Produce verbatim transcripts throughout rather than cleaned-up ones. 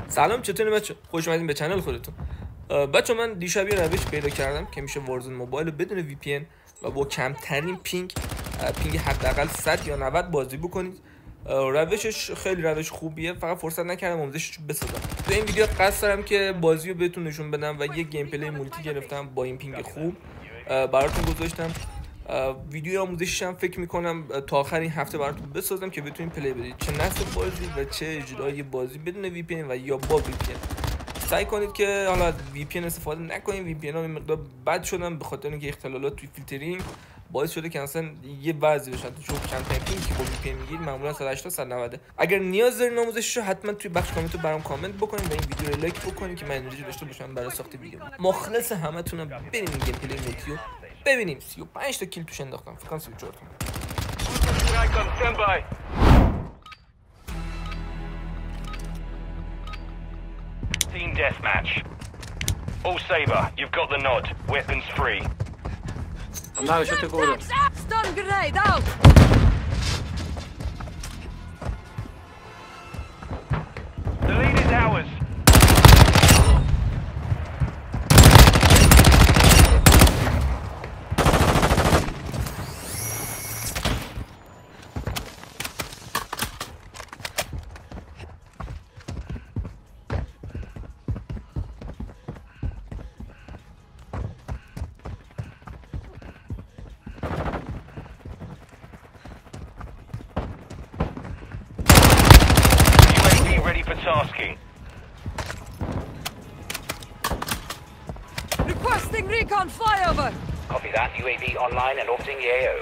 سلام، چطوری بچه؟ خوش اومدین به چنل خودتون. بچه من دیشب یه روش پیدا کردم که میشه وارزون موبایل بدون وی پی ان و با کمترین پینگ پینگ حداقل صد یا نود بازی بکنید. روشش خیلی روش خوبیه، فقط فرصت نکردم آموزشش بسازم. تو این ویدیو قصد دارم که بازی رو بهتون نشون بدم و یه گیم پلی مولتی گرفتم با این پینگ خوب براتون گذاشتم. ویدیو آموزشش هم فکر میکنم تا آخر این هفته براتون بسازم که بتونید پلی بدید، چه نصب بازی و چه اجرای بازی بدون وی پی ان و یا با وی پی ان. سعی کنید که حالا وی پی ان استفاده نکنید. وی پی ان ها به مقدار بد شدن به خاطر اینکه اختلالات توی فیلترینگ باعث شده که اصلا یه وضعی بشن. چون کمترین پینگی که با وی پی ان میگیرید معمولا صد و هشتاد صد و نود. اگر نیاز دارین آموزشش رو حتما توی بخش کامنت برام کامنت بکنید و این ویدیو رو لایک بکنید که من انرژی داشته باشم برای ساخت ویدیو. مخلص همتونم. بریم این گیم پلی مولتی ببینیم. سی و پنج تا کیل توش انداختم، فکر کنم سی و چهار تا. Team deathmatch. All Saber, you've got the nod. Weapons free. Andare, sotto culo. Stun grenade out. The lead is ours. Ready for tasking. Requesting recon flyover. Copy that. U A V online and orbiting the A O.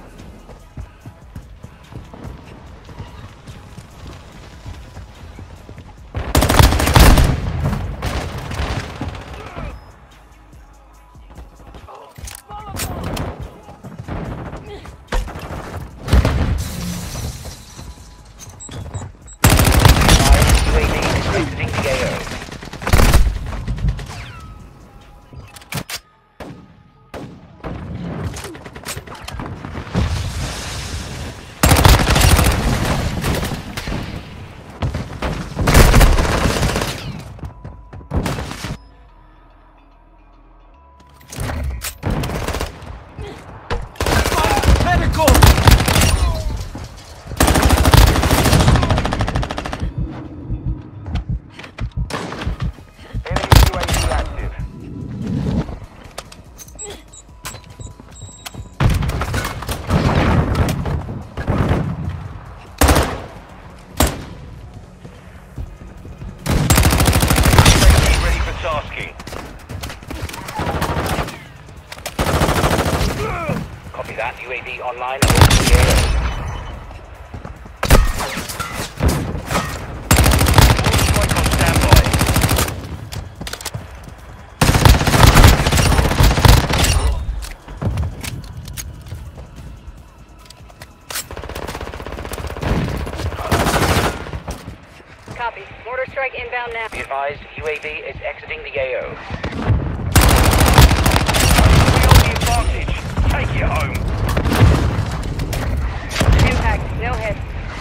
Copy that. U A V online and orbiting the A O. Strike on standby. Copy. Mortar strike inbound now. Be advised, U A V is exiting the A O. Advantage. Take it home. Impact. No hit.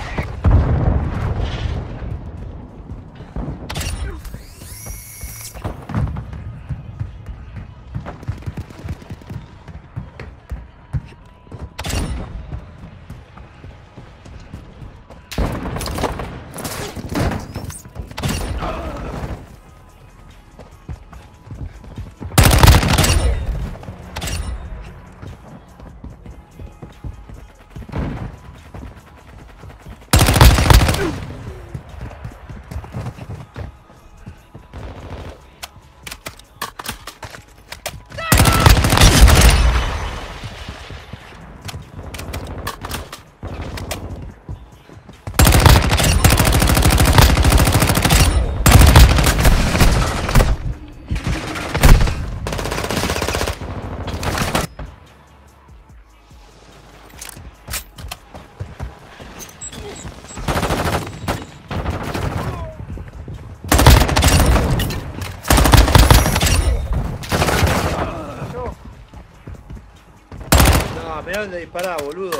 Mirá dónde dispará, boludo.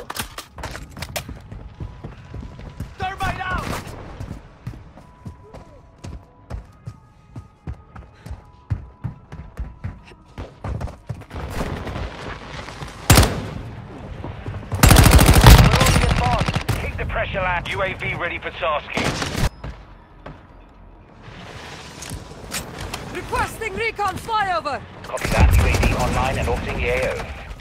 Special act U A V ready for tasking. Requesting recon flyover. Copy that. U A V online and orbiting the A O.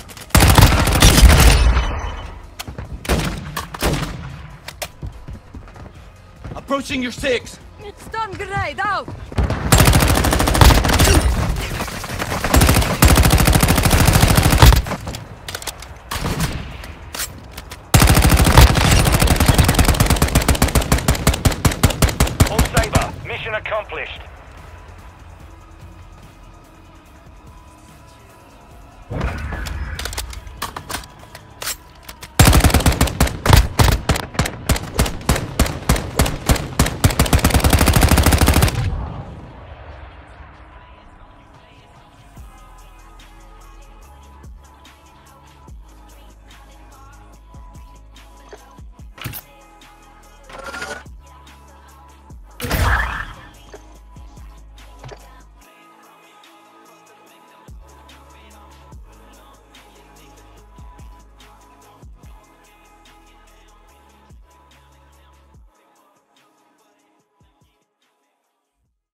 Approaching your six. Stun grenade out. All Saber, mission accomplished.